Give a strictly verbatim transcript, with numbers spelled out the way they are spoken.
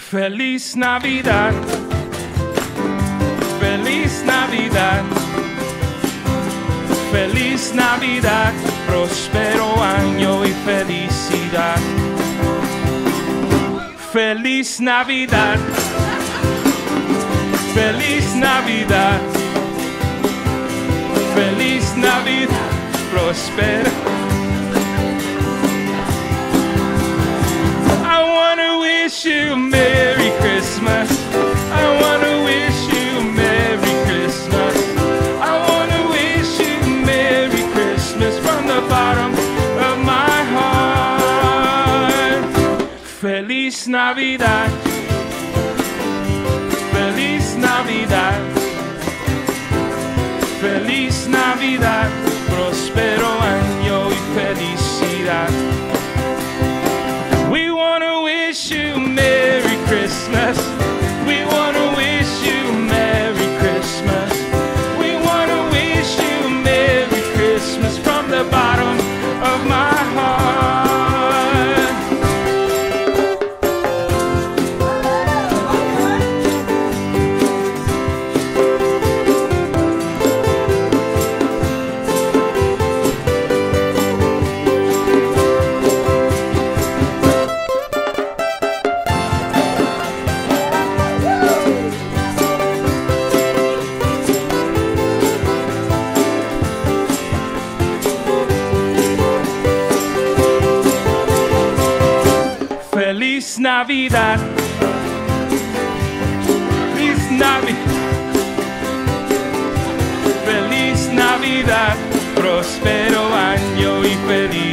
Feliz Navidad, feliz Navidad, feliz Navidad, próspero año y felicidad. Feliz Navidad, feliz Navidad, feliz Navidad, próspero. I wanna wish you Merry Christmas. I wanna wish you Merry Christmas. I wanna wish you Merry Christmas from the bottom of my heart. Feliz Navidad, feliz Navidad, feliz Navidad, próspero año y felicidad. We wanna wish you Merry Christmas. We wanna wish you Merry Christmas. We wanna wish you Merry Christmas from the bottom of my heart. Feliz Navidad, feliz Navidad, feliz Navidad, próspero año y feliz.